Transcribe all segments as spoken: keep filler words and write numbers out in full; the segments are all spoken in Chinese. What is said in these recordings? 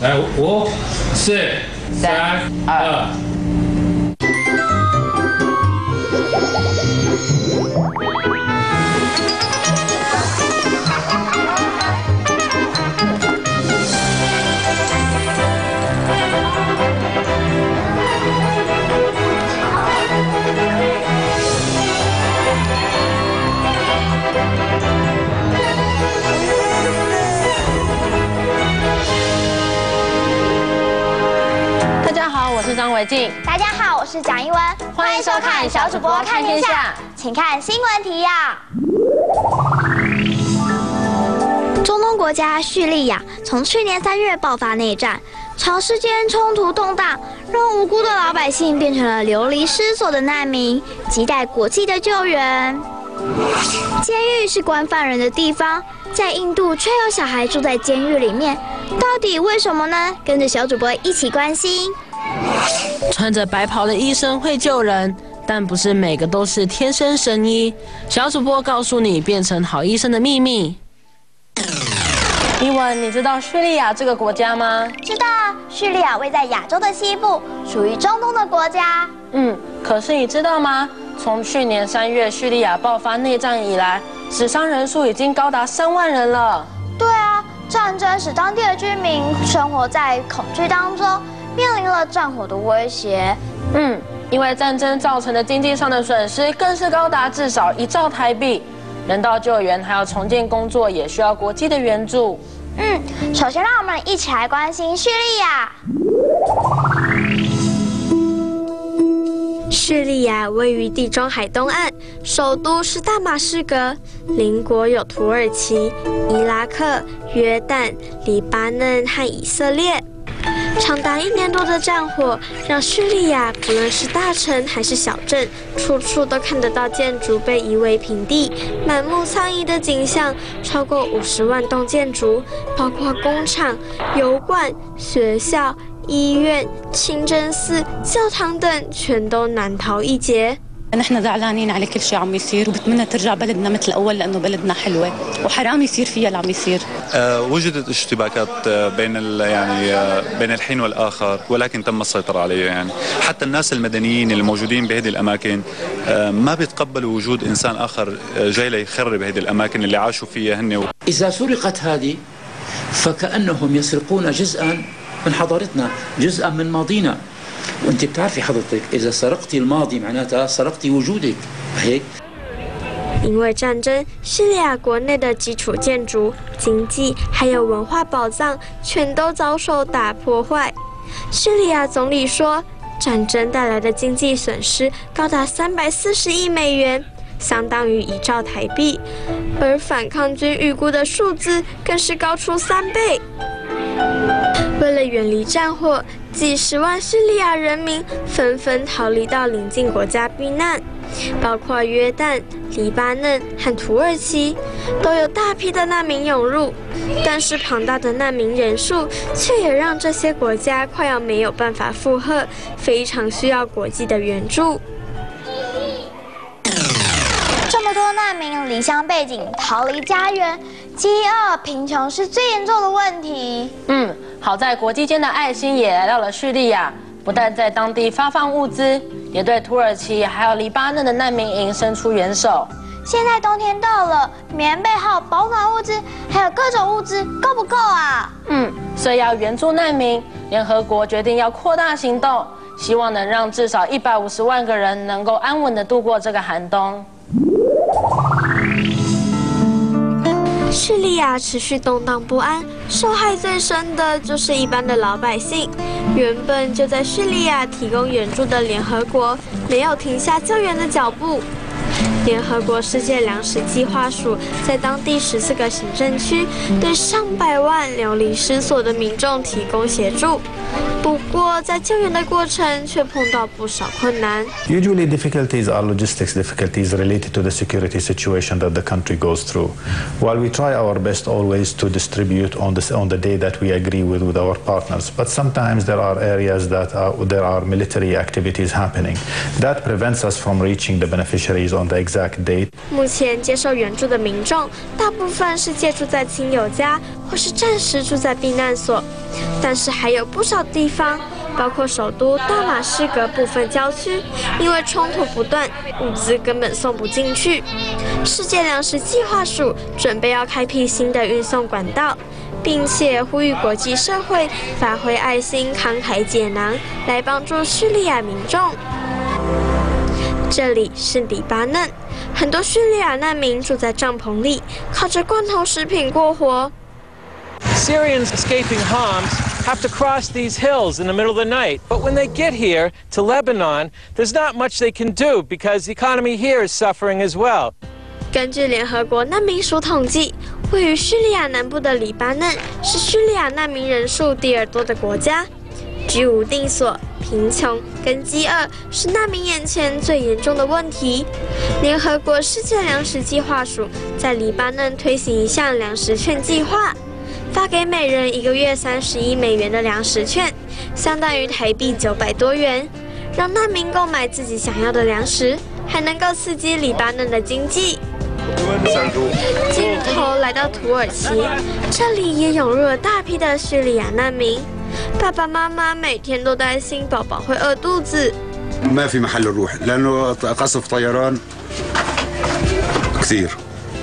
来，五、四、三、二。 我是张维静， 大家好，我是蒋一文，欢迎收看小主播看天下，请看新闻提要。中东国家叙利亚从去年三月爆发内战，长时间冲突动荡，让无辜的老百姓变成了流离失所的难民，亟待国际的救援。监狱是关犯人的地方，在印度却有小孩住在监狱里面，到底为什么呢？跟着小主播一起关心。 穿着白袍的医生会救人，但不是每个都是天生神医。小主播告诉你变成好医生的秘密。伊文，你知道叙利亚这个国家吗？ 知道啊，叙利亚位在亚洲的西部，属于中东的国家。 嗯，可是你知道吗？从去年三月叙利亚爆发内战以来，死伤人数已经高达三万人了。 对啊，战争使当地的居民生活在恐惧当中。面临了战火的威胁， 嗯，因为战争造成的经济上的损失更是高达至少一兆台币，人道救援还有重建工作也需要国际的援助。 嗯，首先让我们一起来关心叙利亚。 叙利亚位于地中海东岸，首都是大马士革，邻国有土耳其、伊拉克、约旦、黎巴嫩和以色列。长达一年多的战火，让叙利亚不论是大城还是小镇，处处都看得到建筑被夷为平地，满目苍夷的景象。超过五十万栋建筑，包括工厂、油罐、学校、医院、清真寺、教堂等，全都难逃一劫。 نحن زعلانين على كل شيء عم يصير وبتمنى ترجع بلدنا مثل اول لانه بلدنا حلوه وحرام يصير فيها اللي عم يصير. وجدت اشتباكات بين يعني بين الحين والاخر ولكن تم السيطره عليها يعني حتى الناس المدنيين اللي موجودين بهذه الاماكن ما بيتقبلوا وجود انسان اخر جاي ليخرب هذه الاماكن اللي عاشوا فيها هن. اذا سرقت هذه فكانهم يسرقون جزءا من حضارتنا، جزءا من ماضينا. وانت بتعرفي حضرتك اذا سرقتي الماضي معناتها سرقتي وجودك هيك。 因为战争，叙利亚国内的基础建筑、经济还有文化宝藏全都遭受大破坏。叙利亚总理说，战争带来的经济损失高达三百四十亿美元，相当于一兆台币，而反抗军预估的数字更是高出三倍。为了远离战火，几十万叙利亚人民纷纷逃离到邻近国家避难，包括约旦、黎巴嫩和土耳其，都有大批的难民涌入。但是庞大的难民人数却也让这些国家快要没有办法负荷，非常需要国际的援助。 这么多难民离乡背井，逃离家园，饥饿、贫穷是最严重的问题。 嗯，好在国际间的爱心也来到了叙利亚，不但在当地发放物资，也对土耳其还有黎巴嫩的难民营伸出援手。 现在冬天到了，棉被号、保暖物资还有各种物资够不够啊？ 嗯，所以要援助难民，联合国决定要扩大行动，希望能让至少一百五十万个人能够安稳地度过这个寒冬。 叙利亚持续动荡不安，受害最深的就是一般的老百姓。原本就在叙利亚提供援助的联合国，没有停下救援的脚步。联合国世界粮食计划署在当地十四个行政区，对上百万流离失所的民众提供协助。不过，在救援的过程却碰到不少困难。 Usually, difficulties are logistics difficulties related to the security situation that the country goes through. While we try our best always to distribute on the on the day that we agree with with our partners, but sometimes there are areas that are, there are military activities happening that prevents us from reaching the beneficiaries on the exact exact date. 目前接受援助的民众，大部分是借住在亲友家，或是暂时住在避难所，但是还有不少地方，包括首都大马士革部分郊区，因为冲突不断，物资根本送不进去。世界粮食计划署准备要开辟新的运送管道，并且呼吁国际社会发挥爱心，慷慨解囊，来帮助叙利亚民众。这里是黎巴嫩，很多叙利亚难民住在帐篷里，靠着罐头食品过活。 Syrians escaping Homs have to cross these hills in the middle of the night. But when they get here to Lebanon, there's not much they can do because the economy here is suffering as well. 根据联合国难民署统计，位于叙利亚南部的黎巴嫩是叙利亚难民人数第二多的国家。居无定所、贫穷跟饥饿是难民眼前最严重的问题。联合国世界粮食计划署在黎巴嫩推行一项粮食券计划，发给每人一个月三十一美元的粮食券，相当于台币九百多元，让难民购买自己想要的粮食，还能够刺激黎巴嫩的经济。镜头来到土耳其，这里也涌入了大批的叙利亚难民。爸爸妈妈每天都担心宝宝会饿肚子。 ما في محل نروح لأنه قصف طيران كثير.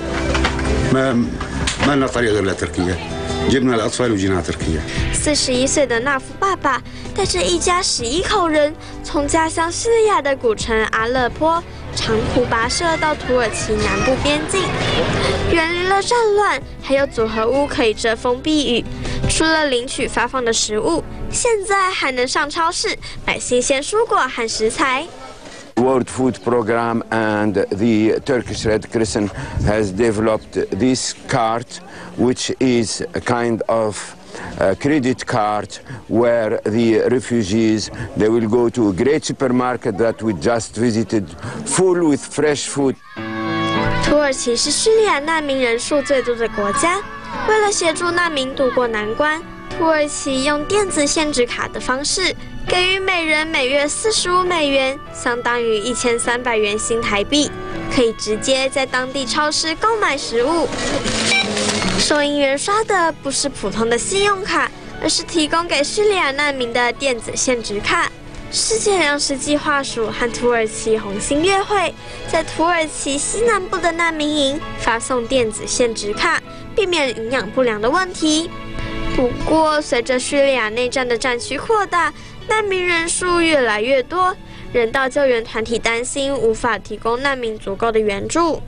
ما ما لنا طريق غير لتركيا. جبنا الأطفال وجينا تركيا. 四十一岁的纳夫爸爸带着一家十一口人，从家乡叙利亚的古城阿勒颇长途跋涉到土耳其南部边境，远离了战乱，还有组合屋可以遮风避雨。除了领取发放的食物，现在还能上超市买新鲜蔬果和食材。 World Food Program and the Turkish Red Crescent has developed this card, which is a kind of a credit card where the refugees, they will go to a great supermarket that we just visited, full with fresh food. 土耳其是叙利亚难民人数最多的国家，为了协助难民渡过难关，土耳其用电子限制卡的方式，给予每人每月四十五美元，相当于一千三百元新台币，可以直接在当地超市购买食物。收银员刷的不是普通的信用卡，而是提供给叙利亚难民的电子限值卡。世界粮食计划署和土耳其红新月会在土耳其西南部的难民营发送电子限值卡，避免营养不良的问题。不过，随着叙利亚内战的战区扩大，难民人数越来越多，人道救援团体担心无法提供难民足够的援助。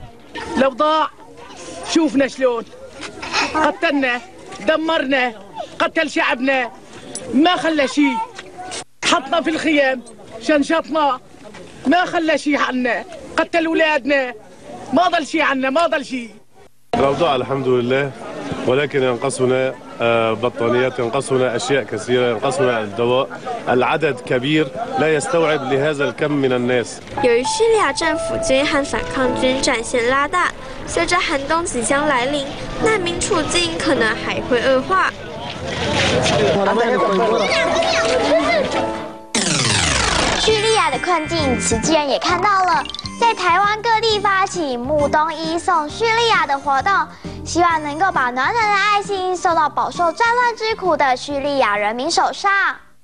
شوفنا شلون قتلنا دمرنا قتل شعبنا ما خلى شيء حطنا في الخيام شنشطنا ما خلى شيء عنا قتل اولادنا ما ضل شيء عنا ما ضل شيء. الأوضاع الحمد لله ولكن ينقصنا بطانيات ينقصنا أشياء كثيرة ينقصنا الدواء العدد كبير لا يستوعب لهذا الكم من الناس. 由于叙利亚政府军和反抗军战线拉大，随着寒冬即将来临，难民处境可能还会恶化。 叙利亚的困境，慈济人也看到了，在台湾各地发起募冬衣送叙利亚的活动，希望能够把暖暖的爱心送到饱受战乱之苦的叙利亚人民手上。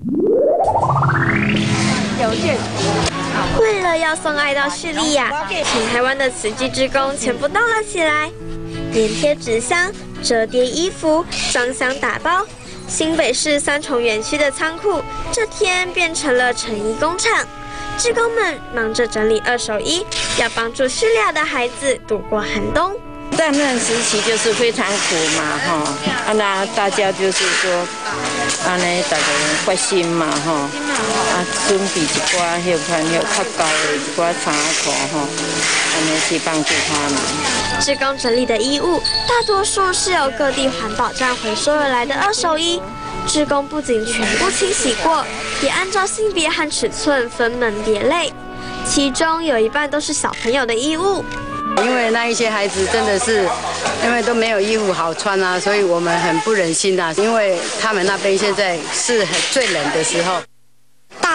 为了要送爱到叙利亚，全台湾的慈济志工全部动了起来，粘贴纸箱、折叠衣服、装箱打包。新北市三重园区的仓库，这天变成了成衣工厂。志工们忙着整理二手衣，要帮助叙利亚的孩子度过寒冬。 战乱时期就是非常苦嘛，哈，啊那大家就是说，安尼大家发心嘛，哈，啊准备一寡迄款迄较高的一寡衫裤，哈，安尼去帮助他们。 志工整理的衣物，大多数是由各地环保站回收而来的二手衣。志工不仅全部清洗过，也按照性别和尺寸分门别类，其中有一半都是小朋友的衣物。 因为那一些孩子真的是，因为都没有衣服好穿啊，所以我们很不忍心啊。因为他们那边现在是很最冷的时候。 大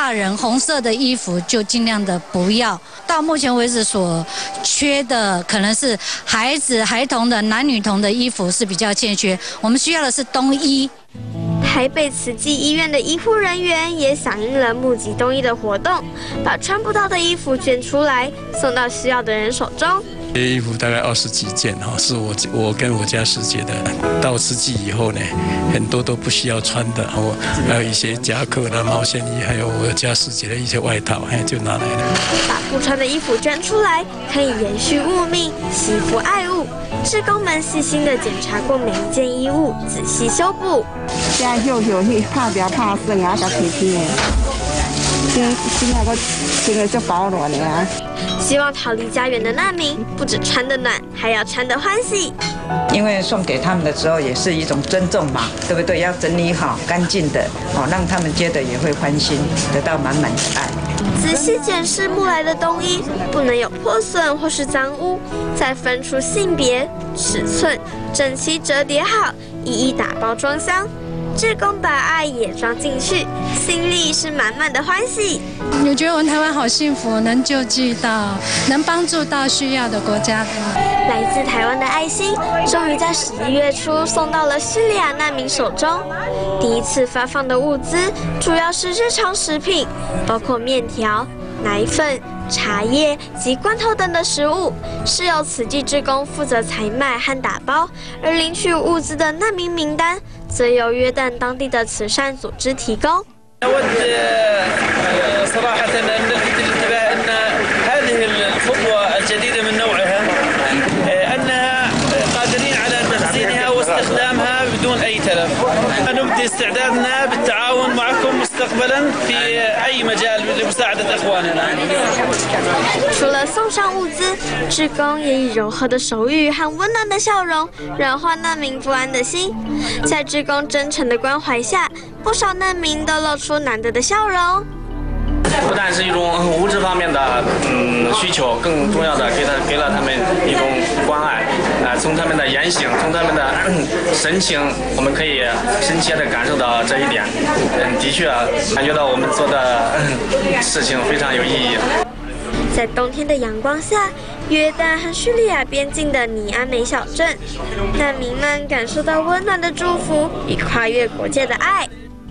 大人红色的衣服就尽量的不要。到目前为止所缺的可能是孩子、孩童的男女童的衣服是比较欠缺，我们需要的是冬衣。 台北慈济医院的医护人员也响应了募集冬衣的活动，把穿不到的衣服捐出来，送到需要的人手中。 这些衣服大概二十几件哈，是我我跟我家师姐的。到慈济以后呢，很多都不需要穿的，我还有一些夹克的毛线衣，还有我家师姐的一些外套，哎，就拿来了。 把不穿的衣服捐出来，可以延续物命，惜福爱物。志工们细心地检查过每一件衣物，仔细修补。 现在就有去怕不要怕生啊，甲皮皮的，现现在个这个就保暖了啊。 希望逃离家园的难民，不止穿得暖，还要穿得欢喜。 因为送给他们的时候也是一种尊重嘛，对不对？要整理好、干净的，哦，让他们接着也会欢心，得到满满的爱。 仔细检视募来的冬衣，不能有破损或是脏污，再分出性别、尺寸，整齐折叠好，一一打包装箱。志工把爱也装进去，心里是满满的欢喜。 我觉得我们台湾好幸福，能救济到、能帮助到需要的国家。 来自台湾的爱心，终于在十一月初送到了叙利亚难民手中。第一次发放的物资主要是日常食品，包括面条、奶粉、茶叶及罐头等的食物，是由慈济志工负责采买和打包，而领取物资的难民名单则由约旦当地的慈善组织提供。 أود صراحة أن نلفت الانتباه أن هذه الخطوة الجديدة من نوعها أنها قادرين على تخزينها واستخدامها بدون أي تلف. نبدي استعدادنا بالتعاون معكم مستقبلا في أي مجال لمساعدة إخواننا. 除了送上物资，志工也以柔和的手语和温暖的笑容软化难民不安的心。在志工真诚的关怀下，不少难民都露出难得的笑容。 不但是一种物质方面的嗯需求，更重要的给他给了他们一种关爱。啊、呃，从他们的言行，从他们的、嗯、神情，我们可以深切的感受到这一点。嗯，的确感觉到我们做的、嗯、事情非常有意义。 在冬天的阳光下，约旦和叙利亚边境的尼安美小镇，难民们感受到温暖的祝福与跨越国界的爱。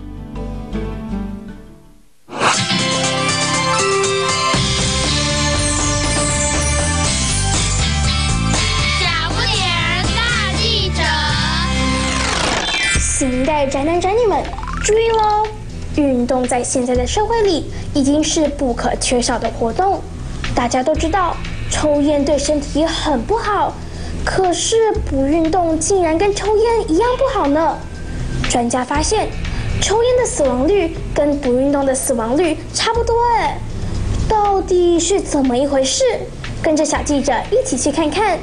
新一代宅男宅女们，注意喽！运动在现在的社会里已经是不可缺少的活动。大家都知道，抽烟对身体很不好，可是不运动竟然跟抽烟一样不好呢。专家发现，抽烟的死亡率跟不运动的死亡率差不多哎，到底是怎么一回事？跟着小记者一起去看看。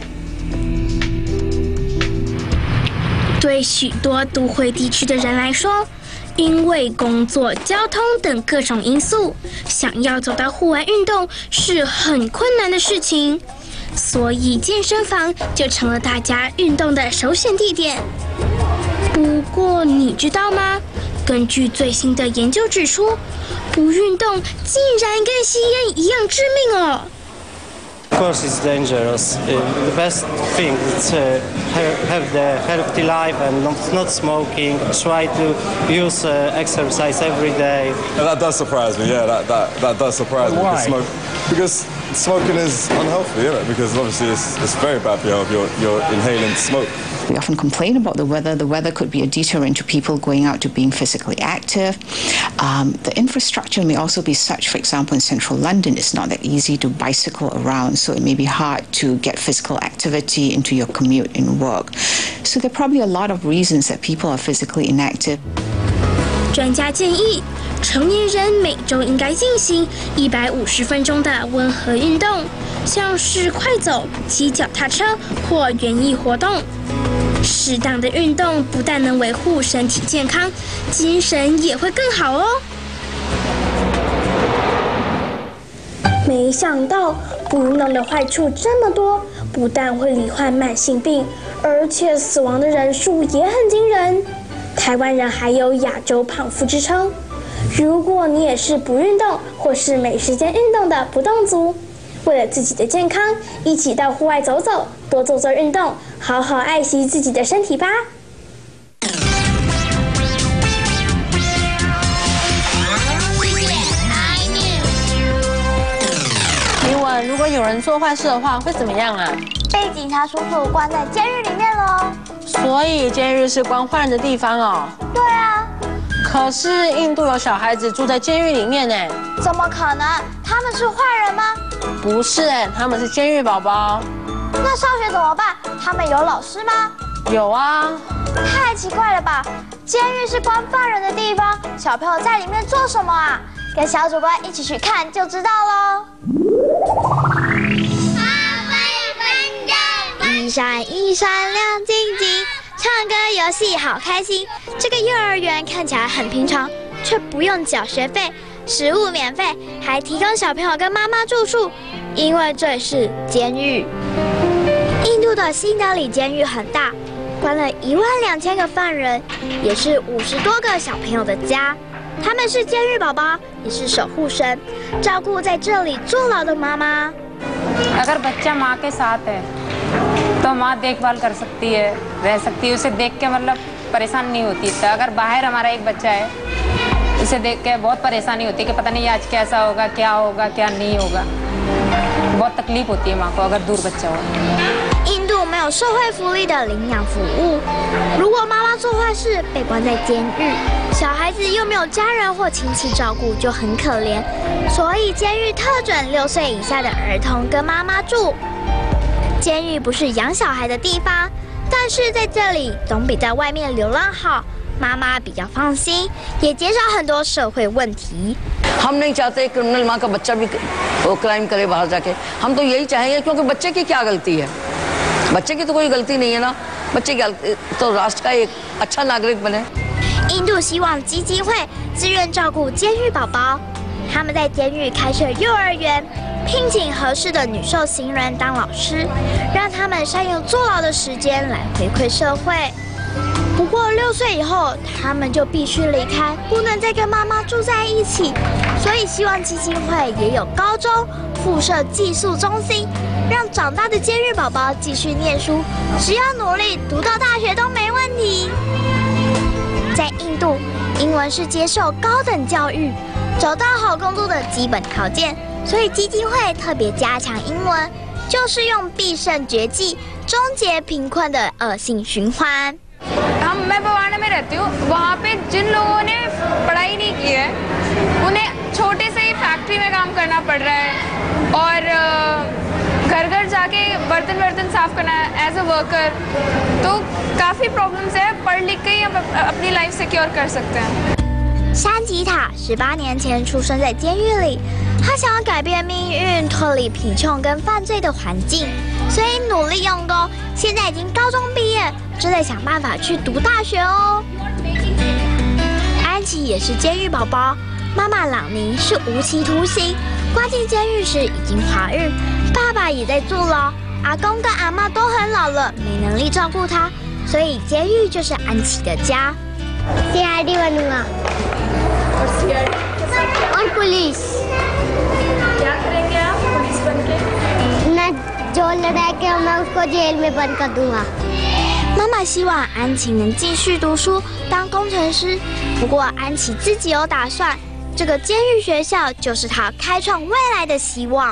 对许多都会地区的人来说，因为工作、交通等各种因素，想要走到户外运动是很困难的事情，所以健身房就成了大家运动的首选地点。不过你知道吗？根据最新的研究指出，不运动竟然跟吸烟一样致命哦。 Of course, it's dangerous. Uh, the best thing is uh, have the healthy life and not, not smoking. Try to use uh, exercise every day. And that does surprise me. Yeah, that that, that does surprise me. Why? Because, smoke, because smoking is unhealthy, isn't it? Because obviously it's, it's very bad for your health. You're, you're inhaling smoke. We often complain about the weather. The weather could be a deterrent to people going out to being physically active. Um, the infrastructure may also be such, for example, in central London, it's not that easy to bicycle around, so it may be hard to get physical activity into your commute and work. So there are probably a lot of reasons that people are physically inactive. 专家建议，成年人每周应该进行一百五十分钟的温和运动，像是快走、骑脚踏车或园艺活动。适当的运动不但能维护身体健康，精神也会更好哦。没想到不运动的坏处这么多，不但会罹患慢性病，而且死亡的人数也很惊人。台湾人还有亚洲胖夫之称， 如果你也是不运动或是没时间运动的不动族，为了自己的健康，一起到户外走走，多做做运动，好好爱惜自己的身体吧。 请问，如果有人做坏事的话，会怎么样啊？ 被警察叔叔关在监狱里面喽。 所以监狱是关坏人的地方哦。 对啊。 可是印度有小孩子住在监狱里面呢。 怎么可能？他们是坏人吗？ 不是哎，他们是监狱宝宝。 那上学怎么办？他们有老师吗？ 有啊。 太奇怪了吧！监狱是关犯人的地方，小朋友在里面做什么啊？跟小主播一起去看就知道喽。一闪一闪亮晶晶，唱歌游戏好开心。这个幼儿园看起来很平常，却不用缴学费，食物免费，还提供小朋友跟妈妈住宿，因为这是监狱。印度的新德里监狱很大，关了一万两千个犯人，也是五十多个小朋友的家。他们是监狱宝宝，也是守护神，照顾在这里坐牢的妈妈。 अगर बच्चा माँ के साथ है तो माँ देखभाल कर सकती है, रह सकती है, उसे देख के मतलब परेशान नहीं होती। तो अगर बाहर हमारा एक बच्चा है, उसे देख के बहुत परेशानी होती है कि पता नहीं आज कैसा होगा, क्या होगा, क्या नहीं होगा। बहुत तकलीफ होती है माँ को अगर दूर बच्चा हो। 印度没有社会福利的领养服务，如果妈妈做坏事被关在监狱，小孩子又没有家人或亲戚照顾，就很可怜。所以监狱特准六岁以下的儿童跟妈妈住。监狱不是养小孩的地方，但是在这里总比在外面流浪好，妈妈比较放心，也减少很多社会问题。 हम नहीं चाहते क्रिमिनल माँ का बच्चा भी वो क्राइम करे बाहर जाके। हम तो यही चाहेंगे क्योंकि बच्चे की क्या गलती है, बच्चे की तो कोई गलती नहीं है ना। बच्चे की तो राष्ट्र का एक अच्छा नागरिक बने। 印度希望基金会自愿照顾监狱宝宝，他们在监狱开设幼儿园，聘请合适的女受刑人当老师，让他们善用坐牢的时间来回馈社会。不过六岁以后，他们就必须离开，不能再跟妈妈住在一起。所以希望基金会也有高中附设寄宿中心，让长大的监狱宝宝继续念书，只要努力读到大学都没问题。在印度，英文是接受高等教育、找到好工作的基本条件，所以基金会特别加强英文，就是用必胜绝技终结贫困的恶性循环。 हम मैं बवाना में रहती हूँ, वहाँ पे जिन लोगों ने पढ़ाई नहीं की है, उन्हें छोटे से ही फैक्ट्री में काम करना पड़ रहा है और घर घर जाके बर्तन बर्तन साफ करना एज अ वर्कर, तो काफ़ी प्रॉब्लम्स है। पढ़ लिख के ही हम अपनी लाइफ सिक्योर कर सकते हैं। 山吉塔十八年前出生在监狱里，他想要改变命运，脱离贫穷跟犯罪的环境，所以努力用功。现在已经高中毕业，正在想办法去读大学哦。安琪也是监狱宝宝，妈妈朗尼是无期徒刑，关进监狱时已经怀孕，爸爸也在坐牢，阿公跟阿嬷都很老了，没能力照顾他，所以监狱就是安琪的家。C I D बनूंगा और पुलिस। क्या करेंगे आप पुलिस बन के? ना जो लड़ाई के मैं उसको जेल में बंद कर दूंगा。妈妈希望安琪能继续读书当工程师，不过安琪自己有打算，这个监狱学校就是她开创未来的希望。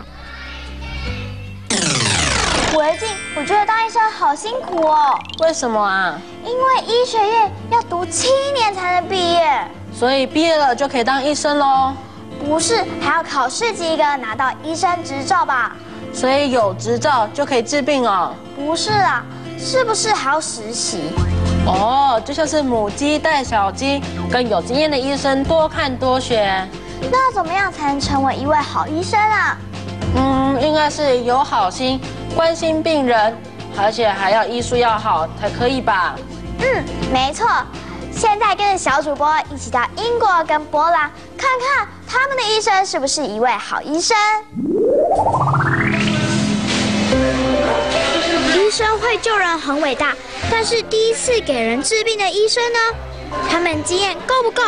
维静，我觉得当医生好辛苦哦。 为什么啊？ 因为医学院要读七年才能毕业。 所以毕业了就可以当医生喽？ 不是，还要考试及格拿到医生执照吧？ 所以有执照就可以治病哦？ 不是啊，是不是还要实习？ 哦，就像是母鸡带小鸡，跟有经验的医生多看多学。 那怎么样才能成为一位好医生啊？ 嗯，应该是有好心，关心病人，而且还要医术要好才可以吧？ 嗯，没错。现在跟着小主播一起到英国跟波兰，看看他们的医生是不是一位好医生。医生会救人很伟大，但是第一次给人治病的医生呢？他们经验够不够？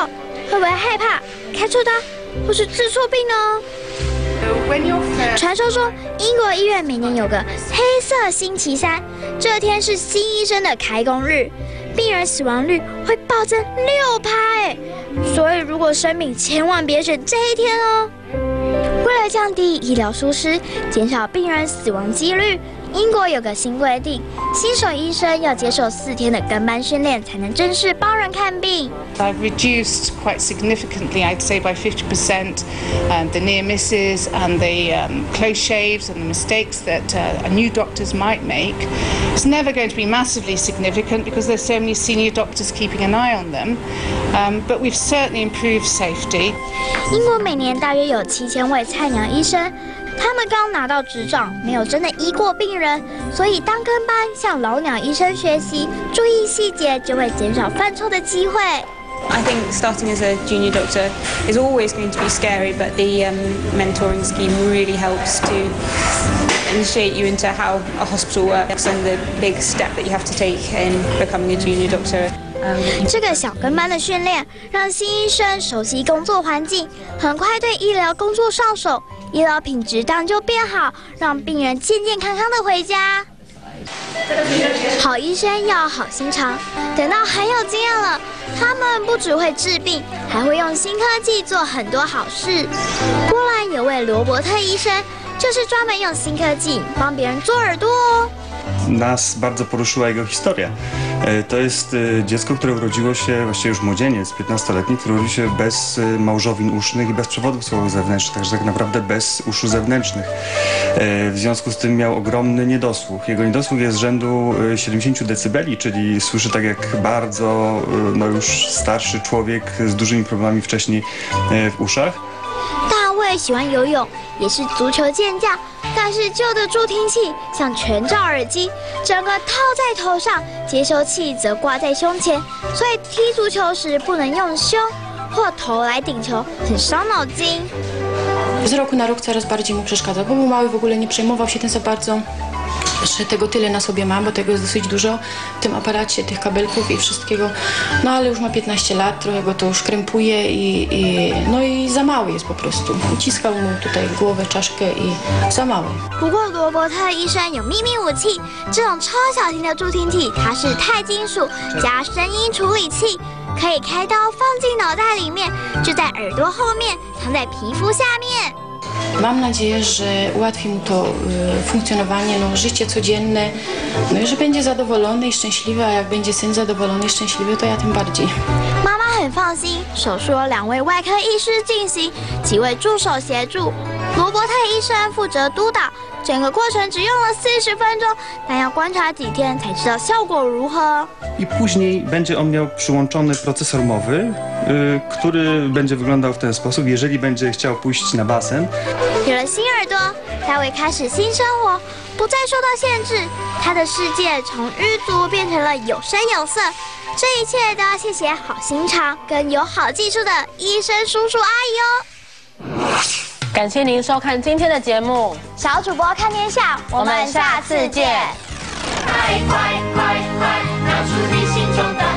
会不会害怕开错刀或是治错病呢？传说中，英国医院每年有个黑色星期三，这天是新医生的开工日，病人死亡率会暴增六趴哎，所以如果生病，千万别选这一天哦。为了降低医疗疏失，减少病人死亡几率，英国有个新规定，新手医生要接受四天的跟班训练，才能正式帮人看病。 I've reduced quite significantly, I'd say by fifty percent, um, the near misses and the um, close shaves and the mistakes that uh, new doctors might make. It's never going to be massively significant because there's so many senior doctors keeping an eye on them, um, but we've certainly improved safety. 英国每年大约有七千位菜鸟医生。他们刚拿到执照，没有真的医过病人，所以当跟班向老鸟医生学习，注意细节，就会减少犯错的机会。 I think starting as a junior doctor is always going to be scary, but the um, mentoring scheme really helps to initiate you into how a hospital works and the big step that you have to take in becoming a junior doctor. 这个小跟班的训练，让新医生熟悉工作环境，很快对医疗工作上手，医疗品质当然就变好，让病人健健康康的回家。好医生要好心肠，等到很有经验了，他们不只会治病，还会用新科技做很多好事。波兰有位罗伯特医生，就是专门用新科技帮别人做耳朵哦。 Nas bardzo poruszyła jego historia. To jest dziecko, które urodziło się, właściwie już młodzieniec, piętnastoletni, który urodził się bez małżowin usznych i bez przewodów słuchowych zewnętrznych, także tak naprawdę bez uszu zewnętrznych. W związku z tym miał ogromny niedosłuch. Jego niedosłuch jest z rzędu siedemdziesiąt decybeli, czyli słyszy tak jak bardzo no już starszy człowiek z dużymi problemami wcześniej w uszach. 大卫喜欢游泳，也是足球健将，但是旧的助听器像全罩耳机，整个套在头上，接收器则挂在胸前，所以踢足球时不能用胸或头来顶球，很伤脑筋。 Z roku na rok coraz bardziej mu przeszkadza, bo był mały, w ogóle nie przejmował się tym za bardzo, że tego tyle na sobie ma, bo tego jest dosyć dużo w tym aparacie, tych kabelków i wszystkiego. No ale już ma piętnaście lat, trochę go to już krępuje i, i no i za mały jest po prostu. Uciskał mu tutaj głowę, czaszkę i za mały. 不过罗伯特医生有秘密武器，这种超小型的助听器，它是钛金属加声音处理器，可以开刀放进脑袋里面，就在耳朵后面，藏在皮肤下面。 Mam nadzieję, że ułatwi mu to y, funkcjonowanie, no, życie codzienne, no i że będzie zadowolony i szczęśliwy, a jak będzie syn zadowolony i szczęśliwy, to ja tym bardziej. 妈妈很放心，手术由两位外科医师进行，几位助手协助，罗伯特医生负责督导，整个过程只用了四十分钟，但要观察几天才知道效果如何。 I później będzie on miał przyłączony procesor mowy, y, który będzie wyglądał w ten sposób, jeżeli będzie chciał pójść na basen. 有了新耳朵，大卫开始新生活，不再受到限制，他的世界从狱卒变成了有声有色。这一切都要谢谢好心肠跟有好技术的医生叔叔阿姨哦。 感谢您收看今天的节目， 小主播看天下，我们下次见。 快快快快，拿出你心中的。